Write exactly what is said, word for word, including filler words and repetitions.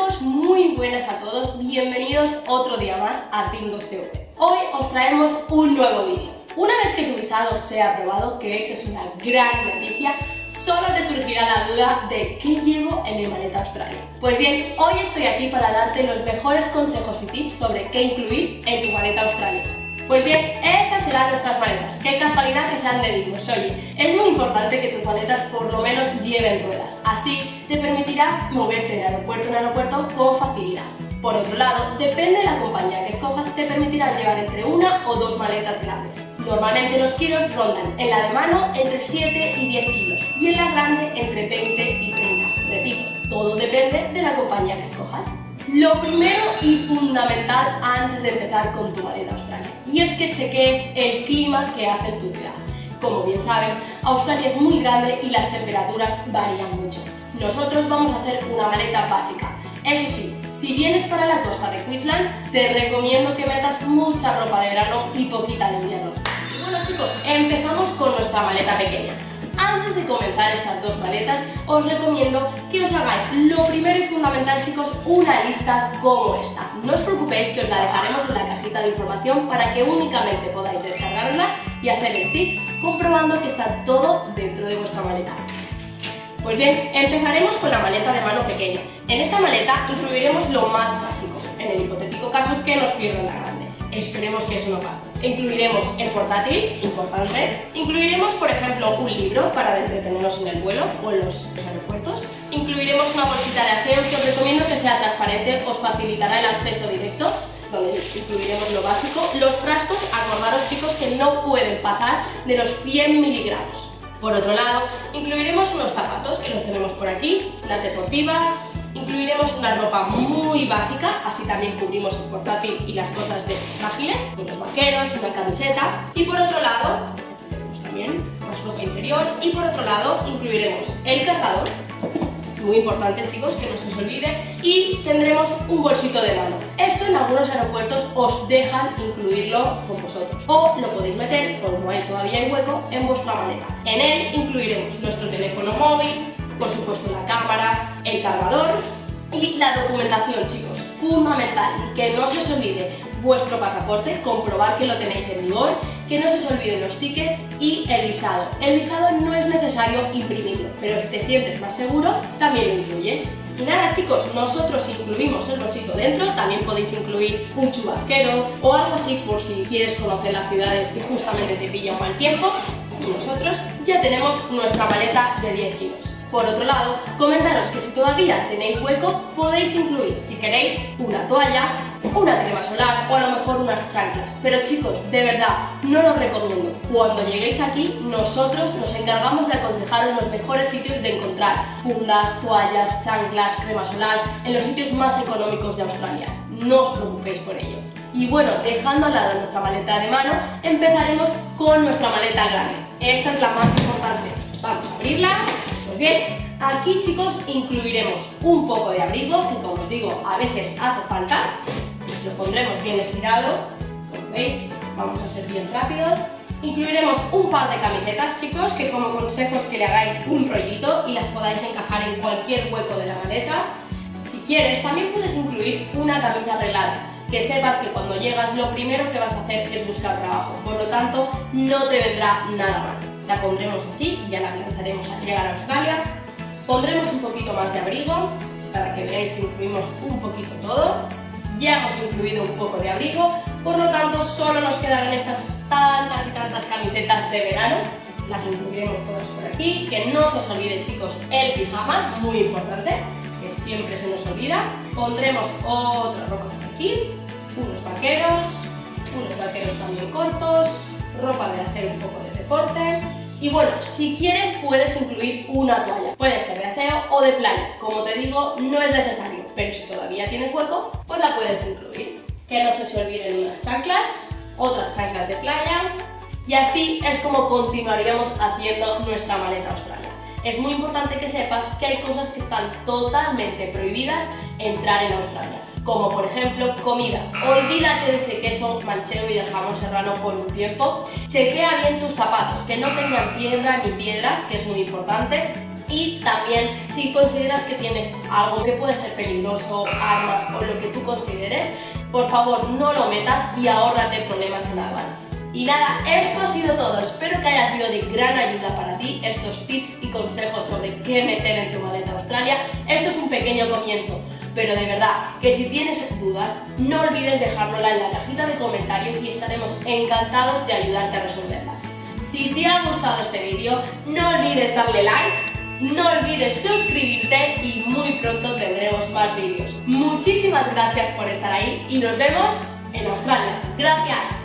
chicos, muy buenas a todos, bienvenidos otro día más a Team dos T V. Hoy os traemos un nuevo vídeo. Una vez que tu visado sea aprobado, que eso es una gran noticia, solo te surgirá la duda de ¿qué llevo en mi maleta Australia? Pues bien, hoy estoy aquí para darte los mejores consejos y tips sobre qué incluir en tu maleta Australia. Pues bien, estas serán nuestras maletas. Qué casualidad que sean de Dignos. Oye, es muy importante que tus maletas por lo menos lleven ruedas. Así te permitirá moverte de aeropuerto en aeropuerto con facilidad. Por otro lado, depende de la compañía que escojas, te permitirán llevar entre una o dos maletas grandes. Normalmente los kilos rondan en la de mano entre siete y diez kilos y en la grande entre veinte y treinta. Repito, todo depende de la compañía que escojas. Lo primero y fundamental antes de empezar con tu maleta Australia, y es que chequees el clima que hace en tu ciudad. Como bien sabes, Australia es muy grande y las temperaturas varían mucho. Nosotros vamos a hacer una maleta básica. Eso sí, si vienes para la costa de Queensland, te recomiendo que metas mucha ropa de verano y poquita de invierno. Y bueno chicos, empezamos con nuestra maleta pequeña. Antes de comenzar estas dos maletas, os recomiendo que os hagáis lo primero y fundamental, chicos, una lista como esta. No os preocupéis que os la dejaremos en la cajita de información para que únicamente podáis descargarla y hacer el tip comprobando que está todo dentro de vuestra maleta. Pues bien, empezaremos con la maleta de mano pequeña. En esta maleta incluiremos lo más básico, en el hipotético caso que nos pierdan la grande. Esperemos que eso no pase. Incluiremos el portátil, importante. Incluiremos, por ejemplo, un libro para entretenernos en el vuelo o en los aeropuertos. Incluiremos una bolsita de aseo que os recomiendo que sea transparente, os facilitará el acceso directo, donde incluiremos lo básico. Los frascos, acordaros chicos que no pueden pasar de los cien miligramos. Por otro lado, incluiremos unos zapatos que los tenemos por aquí, las deportivas. Incluiremos una ropa muy básica, así también cubrimos el portátil y las cosas de frágiles, unos vaqueros, una camiseta. Y por otro lado, tenemos también más ropa interior. Y por otro lado, incluiremos el cargador, muy importante chicos, que no se os olvide, y tendremos un bolsito de mano. Esto en algunos aeropuertos os dejan incluirlo con vosotros, o lo podéis meter, como hay todavía hay hueco, en vuestra maleta. En él incluiremos nuestro teléfono móvil, por supuesto la cámara, el cargador y la documentación, chicos. Fundamental, que no se os olvide vuestro pasaporte, comprobar que lo tenéis en vigor, que no se os olviden los tickets y el visado. El visado no es necesario imprimirlo, pero si te sientes más seguro, también lo incluyes. Y nada chicos, nosotros incluimos el bolsito dentro, también podéis incluir un chubasquero o algo así por si quieres conocer las ciudades y justamente te pilla un mal tiempo. Y nosotros ya tenemos nuestra maleta de diez kilos. Por otro lado, comentaros que si todavía tenéis hueco, podéis incluir, si queréis, una toalla, una crema solar o a lo mejor unas chanclas. Pero chicos, de verdad, no lo recomiendo. Cuando lleguéis aquí, nosotros nos encargamos de aconsejaros los mejores sitios de encontrar fundas, toallas, chanclas, crema solar en los sitios más económicos de Australia. No os preocupéis por ello. Y bueno, dejando al lado nuestra maleta de mano, empezaremos con nuestra maleta grande. Esta es la más importante. Vamos a abrirla. Pues bien, aquí chicos incluiremos un poco de abrigo, que como os digo, a veces hace falta. Lo pondremos bien estirado, como veis, vamos a ser bien rápidos. Incluiremos un par de camisetas, chicos, que como consejo es que le hagáis un rollito y las podáis encajar en cualquier hueco de la maleta. Si quieres, también puedes incluir una camisa arreglada, que sepas que cuando llegas lo primero que vas a hacer es buscar trabajo, por lo tanto no te vendrá nada mal. La pondremos así y ya la plancharemos al llegar a Australia. Pondremos un poquito más de abrigo para que veáis que incluimos un poquito todo. Ya hemos incluido un poco de abrigo, por lo tanto solo nos quedarán esas tantas y tantas camisetas de verano. Las incluiremos todas por aquí. Que no se os olvide chicos el pijama, muy importante, que siempre se nos olvida. Pondremos otra ropa por aquí, unos vaqueros, unos vaqueros también cortos, ropa de hacer un poco de deporte. Y bueno, si quieres puedes incluir una toalla, puede ser de aseo o de playa, como te digo no es necesario, pero si todavía tienes hueco, pues la puedes incluir. Que no se os olviden unas chanclas, otras chanclas de playa, y así es como continuaríamos haciendo nuestra maleta Australia. Es muy importante que sepas que hay cosas que están totalmente prohibidas entrar en Australia, como por ejemplo comida. Olvídate de ese queso manchego y del jamón serrano por un tiempo. Chequea bien tus zapatos, que no tengan piedra ni piedras, que es muy importante. Y también, si consideras que tienes algo que puede ser peligroso, armas o lo que tú consideres, por favor no lo metas y ahórrate problemas en aduanas. Y nada, esto ha sido todo. Espero que haya sido de gran ayuda para ti estos tips y consejos sobre qué meter en tu maleta Australia. Esto es un pequeño comienzo, pero de verdad que si tienes dudas, no olvides dejárnosla en la cajita de comentarios y estaremos encantados de ayudarte a resolverlas. Si te ha gustado este vídeo, no olvides darle like, no olvides suscribirte y muy pronto tendremos más vídeos. Muchísimas gracias por estar ahí y nos vemos en Australia. ¡Gracias!